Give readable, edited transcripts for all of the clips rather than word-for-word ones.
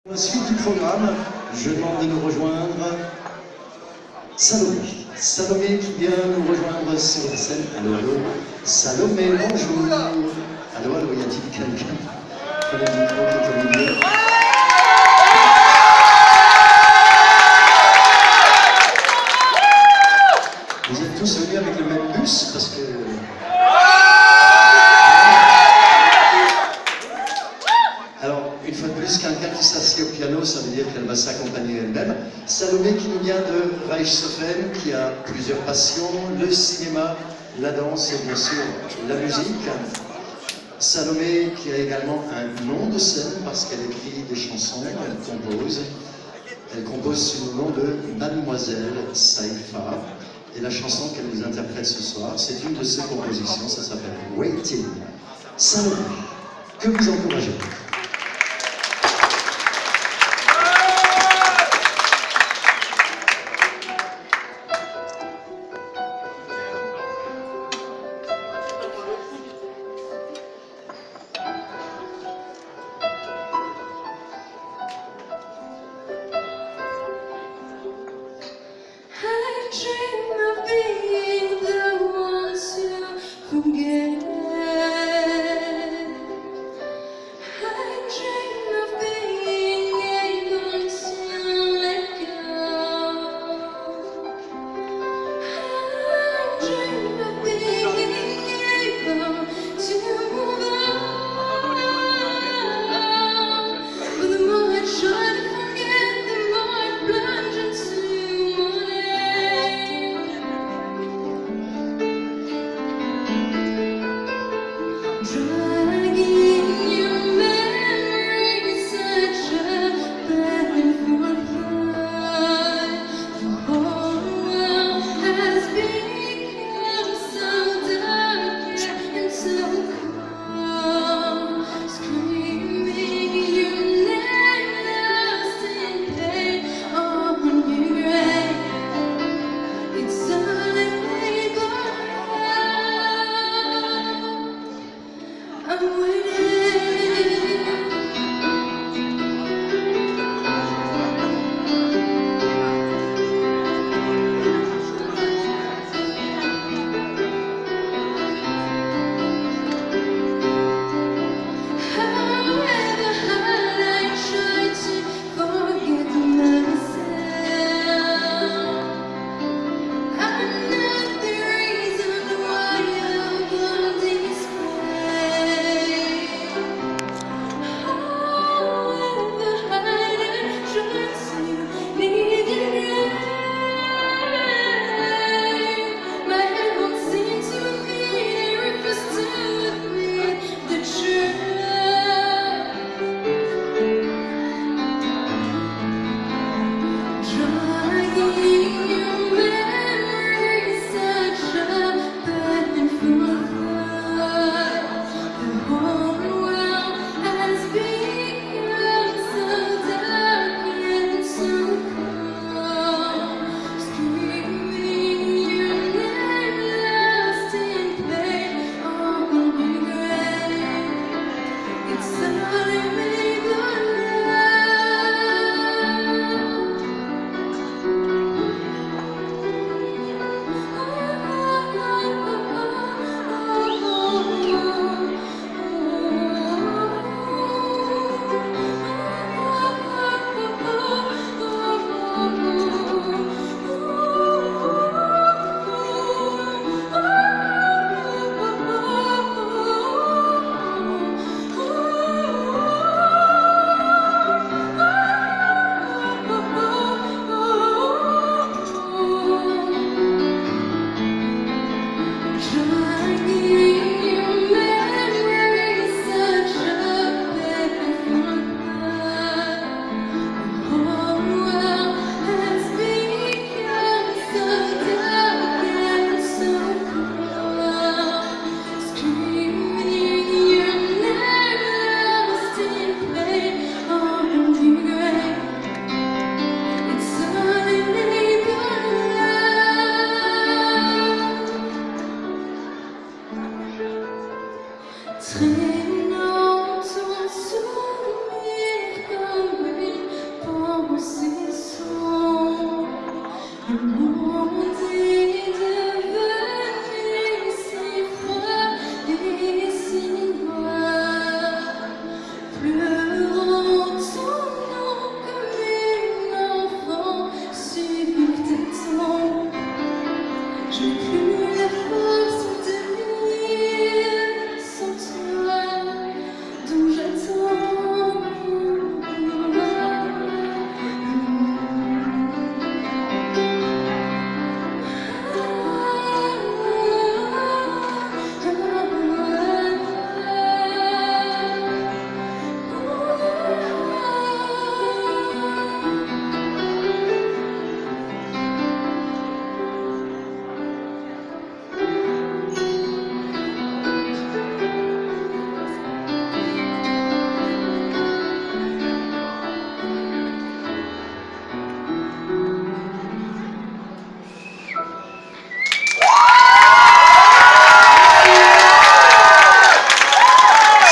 Pour la suite du programme, je demande de nous rejoindre Salomé. Salomé qui vient nous rejoindre sur la scène. Allô, allô. Salomé, bonjour. Allô, allô, y a-t-il quelqu'un? Prenez le micro qui est au milieu. Vous êtes tous venus avec le même bus parce que... Alors, une fois de plus, quelqu'un qui s'assied au piano, ça veut dire qu'elle va s'accompagner elle-même. Salomé qui nous vient de Reichshoffen, qui a plusieurs passions, le cinéma, la danse et bien sûr la musique. Salomé qui a également un nom de scène parce qu'elle écrit des chansons, elle compose. Elle compose sous le nom de Mademoiselle Saifa. Et la chanson qu'elle nous interprète ce soir, c'est une de ses compositions, ça s'appelle Waiting. Salomé, que vous encouragez.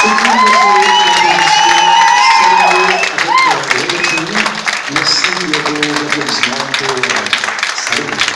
C'est une composition Salomé avec Robertini. Merci de vos applaudissements pour Salomé.